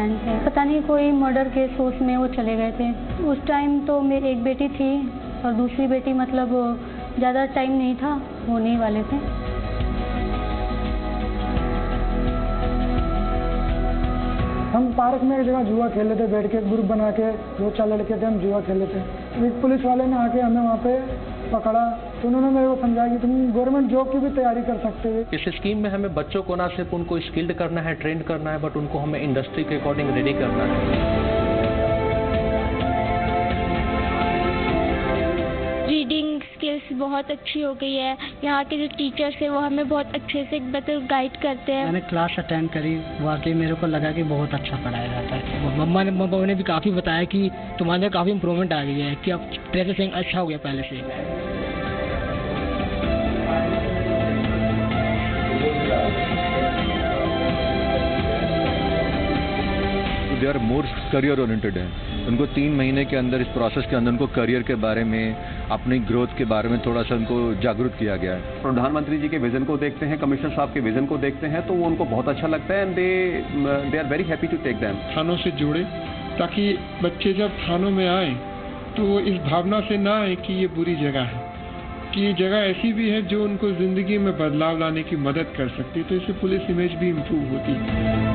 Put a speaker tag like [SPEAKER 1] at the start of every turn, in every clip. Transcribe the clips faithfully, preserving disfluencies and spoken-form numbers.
[SPEAKER 1] Friend थे। पता नहीं कोई मर्डर केस उसमें वो चले गए थे। उस टाइम तो मेरी एक बेटी थी और दूसरी बेटी मतलब ज़्यादा टाइम नहीं था, होने ही वाले थे।
[SPEAKER 2] हम पार्क में एक जगह जुआ खेल रहे थे, बैठ के ग्रुप बना के दो चार लड़के थे, हम जुआ खेल रहे थे। एक पुलिस वाले ने आके हमें वहाँ पे पकड़ा तो उन्होंने मेरे को समझाया कि तुम गवर्नमेंट जॉब की भी तैयारी कर सकते हो।
[SPEAKER 3] इस स्कीम में हमें बच्चों को ना सिर्फ उनको स्किल्ड करना है, ट्रेंड करना है, बट उनको हमें इंडस्ट्री के अकॉर्डिंग रेडी करना है।
[SPEAKER 4] रीडिंग स्किल्स बहुत अच्छी हो गई है। यहाँ के जो टीचर्स हैं वो हमें बहुत अच्छे से मतलब गाइड करते हैं।
[SPEAKER 5] मैंने क्लास अटेंड करी, वाकई मेरे को लगा कि बहुत अच्छा पढ़ाया जाता है। मम्मा ने मम्मा ने भी काफ़ी बताया कि तुम्हारे काफ़ी इम्प्रूवमेंट आ गई है, कि अब प्रोसेसिंग अच्छा हो गया पहले से।
[SPEAKER 6] They are more career oriented हैं। उनको तीन महीने के अंदर, इस प्रोसेस के अंदर उनको करियर के बारे में, अपनी ग्रोथ के बारे में थोड़ा सा उनको जागरूक किया गया है।
[SPEAKER 7] प्रधानमंत्री जी के विजन को देखते हैं, कमिश्नर साहब के विजन को देखते हैं, तो वो उनको बहुत अच्छा लगता है and they they are very happy to take them.
[SPEAKER 8] थानों से जुड़े, ताकि बच्चे जब थानों में आए तो वो इस भावना से ना आए कि ये बुरी जगह है, कि ये जगह ऐसी भी है जो उनको जिंदगी में बदलाव लाने की मदद कर सकती है। तो इससे पुलिस इमेज भी इम्प्रूव होती है।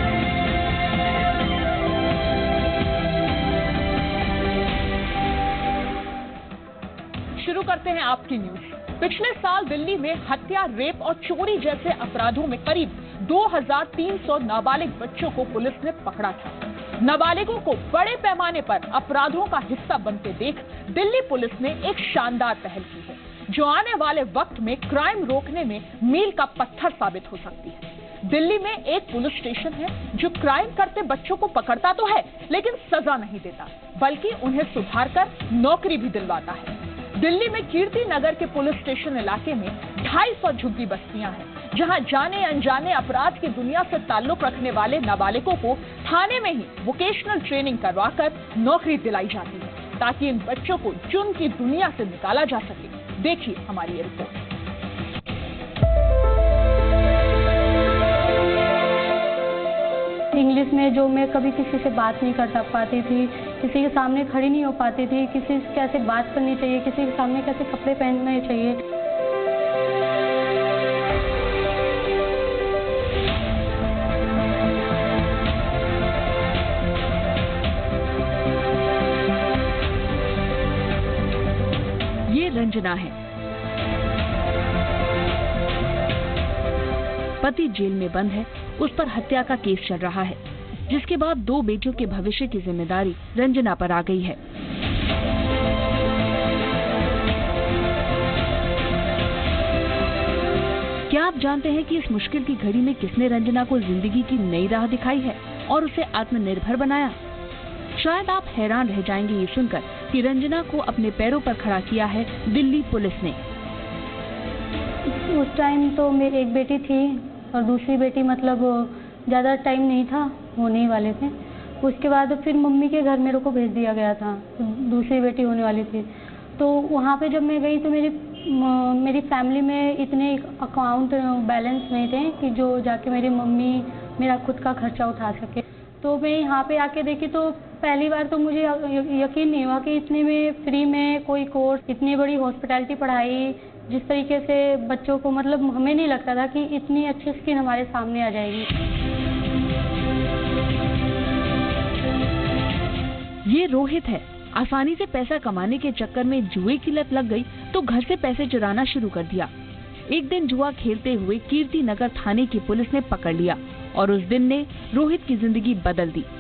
[SPEAKER 9] शुरू करते हैं आपकी न्यूज। पिछले साल दिल्ली में हत्या, रेप और चोरी जैसे अपराधों में करीब दो हज़ार तीन सौ नाबालिग बच्चों को पुलिस ने पकड़ा था। नाबालिगों को बड़े पैमाने पर अपराधों का हिस्सा बनते देख दिल्ली पुलिस ने एक शानदार पहल की है, जो आने वाले वक्त में क्राइम रोकने में मील का पत्थर साबित हो सकती है। दिल्ली में एक पुलिस स्टेशन है जो क्राइम करते बच्चों को पकड़ता तो है, लेकिन सजा नहीं देता, बल्कि उन्हें सुधारकर नौकरी भी दिलवाता है। दिल्ली में कीर्ति नगर के पुलिस स्टेशन इलाके में ढाई सौ झुग्गी बस्तियां हैं, जहां जाने अनजाने अपराध की दुनिया से ताल्लुक रखने वाले नाबालिगों को थाने में ही वोकेशनल ट्रेनिंग करवाकर नौकरी दिलाई जाती है, ताकि इन बच्चों को जुर्म की दुनिया से निकाला जा सके। देखिए हमारी ये रिपोर्ट।
[SPEAKER 1] इंग्लिश में जो मैं कभी किसी से बात नहीं कर पाती थी, किसी के सामने खड़ी नहीं हो पाती थी, किसी से कैसे बात करनी चाहिए, किसी के सामने कैसे कपड़े पहनने चाहिए।
[SPEAKER 9] ये रंजना है। पति जेल में बंद है, उस पर हत्या का केस चल रहा है, जिसके बाद दो बेटियों के भविष्य की जिम्मेदारी रंजना पर आ गई है। क्या आप जानते हैं कि इस मुश्किल की घड़ी में किसने रंजना को जिंदगी की नई राह दिखाई है और उसे आत्मनिर्भर बनाया? शायद आप हैरान रह जाएंगे ये सुनकर कि रंजना को अपने पैरों पर खड़ा किया है दिल्ली पुलिस ने।
[SPEAKER 1] उस टाइम तो मेरी एक बेटी थी और दूसरी बेटी मतलब ज़्यादा टाइम नहीं था, होने ही वाले थे। उसके बाद फिर मम्मी के घर मेरे को भेज दिया गया था, दूसरी बेटी होने वाली थी। तो वहाँ पे जब मैं गई तो मेरी मेरी फैमिली में इतने अकाउंट बैलेंस नहीं थे कि जो जाके मेरी मम्मी मेरा खुद का खर्चा उठा सके। तो मैं यहाँ पे आके देखी तो पहली बार तो मुझे यकीन नहीं हुआ कि इतने में फ्री में कोई कोर्स, इतनी बड़ी हॉस्पिटैलिटी पढ़ाई, जिस तरीके से बच्चों को, मतलब हमें नहीं लगता था कि इतनी अच्छी स्किन हमारे सामने आ जाएगी।
[SPEAKER 9] ये रोहित है। आसानी से पैसा कमाने के चक्कर में जुए की लत लग गई तो घर से पैसे चुराना शुरू कर दिया। एक दिन जुआ खेलते हुए कीर्ति नगर थाने की पुलिस ने पकड़ लिया और उस दिन ने रोहित की जिंदगी बदल दी।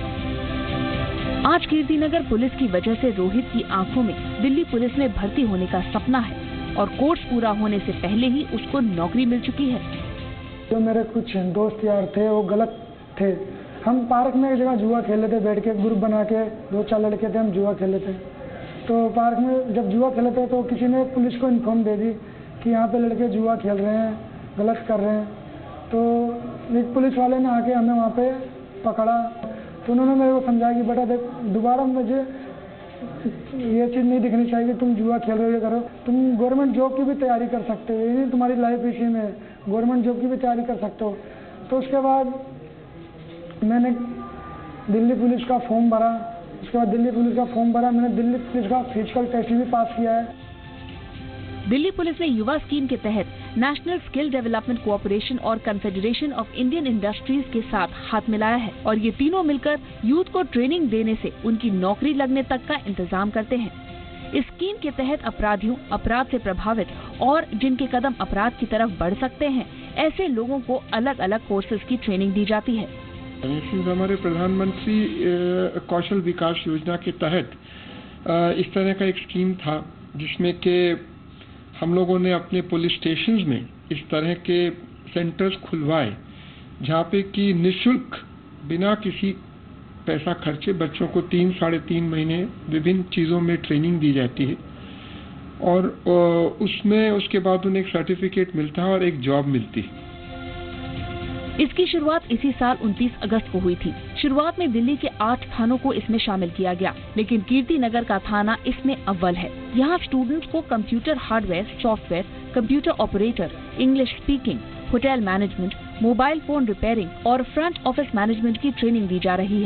[SPEAKER 9] आज कीर्ति नगर पुलिस की वजह से रोहित की आंखों में दिल्ली पुलिस में भर्ती होने का सपना है और कोर्स पूरा होने से पहले ही उसको नौकरी मिल चुकी है।
[SPEAKER 2] जो मेरे कुछ दोस्त यार थे वो गलत थे। हम पार्क में एक जगह जुआ खेल रहे थे, बैठ के ग्रुप बना के दो चार लड़के थे, हम जुआ खेले थे। तो पार्क में जब जुआ खेले थे तो किसी ने पुलिस को इन्फॉर्म दे दी कि यहाँ पे लड़के जुआ खेल रहे हैं, गलत कर रहे हैं। तो एक पुलिस वाले ने आके हमें वहाँ पे पकड़ा तो उन्होंने मेरे को समझाया कि बेटा देख, दोबारा मुझे ये चीज़ नहीं दिखनी चाहिए कि तुम जुआ खेल रहे हो, ये करो, तुम गवर्नमेंट जॉब की भी तैयारी कर सकते हो, ये नहीं तुम्हारी लाइफ इसी में, गवर्नमेंट जॉब की भी तैयारी कर सकते हो। तो उसके बाद मैंने दिल्ली पुलिस का फॉर्म भरा। उसके बाद दिल्ली पुलिस का फॉर्म भरा, मैंने दिल्ली पुलिस का फिजिकल टेस्ट भी पास किया है।
[SPEAKER 10] दिल्ली पुलिस ने युवा स्कीम के तहत नेशनल स्किल डेवलपमेंट कोऑपरेशन और कन्फेडरेशन ऑफ इंडियन इंडस्ट्रीज के साथ हाथ मिलाया है और ये तीनों मिलकर यूथ को ट्रेनिंग देने से उनकी नौकरी लगने तक का इंतजाम करते हैं। इस स्कीम के तहत अपराधियों, अपराध से प्रभावित और जिनके कदम अपराध की तरफ बढ़ सकते हैं, ऐसे लोगों को अलग अलग कोर्सेज की ट्रेनिंग दी जाती है।
[SPEAKER 8] हमारे प्रधानमंत्री कौशल विकास योजना के तहत इस तरह का एक स्कीम था जिसमें के हम लोगों ने अपने पुलिस स्टेशंस में इस तरह के सेंटर्स खुलवाए जहाँ पे कि निःशुल्क बिना किसी पैसा खर्चे बच्चों को तीन साढ़े तीन महीने विभिन्न चीज़ों में ट्रेनिंग दी जाती है और उसमें उसके बाद उन्हें एक सर्टिफिकेट मिलता है और एक जॉब मिलती है।
[SPEAKER 10] इसकी शुरुआत इसी साल उनतीस अगस्त को हुई थी। शुरुआत में दिल्ली के आठ थानों को इसमें शामिल किया गया, लेकिन कीर्ति नगर का थाना इसमें अव्वल है। यहाँ स्टूडेंट्स को computer hardware, software, computer operator, English speaking, hotel management, mobile phone repairing और फ्रंट ऑफिस मैनेजमेंट की ट्रेनिंग दी जा रही है।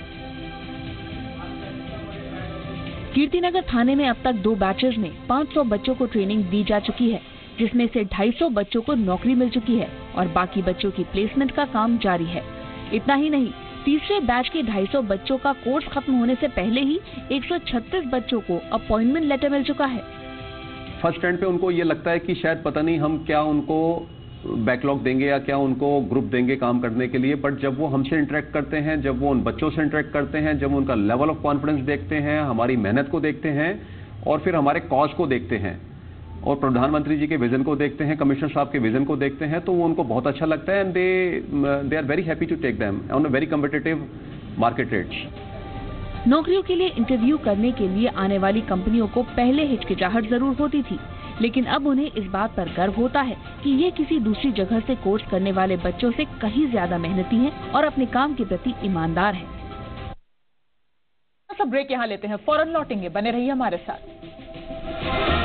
[SPEAKER 10] कीर्ति नगर थाने में अब तक दो बैचेज में पाँच सौ बच्चों को ट्रेनिंग दी जा चुकी है, जिसमें से ढाई सौ बच्चों को नौकरी मिल चुकी है और बाकी बच्चों की प्लेसमेंट का काम जारी है। इतना ही नहीं, तीसरे बैच के ढाई सौ बच्चों का कोर्स खत्म होने से पहले ही एक सौ छत्तीस बच्चों को अपॉइंटमेंट लेटर मिल चुका है।
[SPEAKER 7] फर्स्ट टाइम पे उनको ये लगता है कि शायद पता नहीं हम क्या उनको बैकलॉग देंगे या क्या उनको ग्रुप देंगे काम करने के लिए, बट जब वो हमसे इंटरेक्ट करते हैं, जब वो उन बच्चों से इंटरेक्ट करते हैं, जब उनका लेवल ऑफ कॉन्फिडेंस देखते हैं, हमारी मेहनत को देखते हैं और फिर हमारे कॉज को देखते हैं और प्रधानमंत्री जी के विजन को देखते हैं, कमिश्नर साहब के विजन को देखते हैं, तो वो उनको बहुत अच्छा लगता है and they they are very happy to take them on a very competitive market rates.
[SPEAKER 10] नौकरियों के लिए इंटरव्यू करने के लिए आने वाली कंपनियों को पहले हिचकिचाहट जरूर होती थी, लेकिन अब उन्हें इस बात पर गर्व होता है कि ये किसी दूसरी जगह से कोर्स करने वाले बच्चों से कहीं ज्यादा मेहनती हैं और अपने काम के प्रति ईमानदार हैं।
[SPEAKER 9] सब ब्रेक यहाँ लेते हैं, फौरन लौटेंगे, बने रहिए हमारे साथ।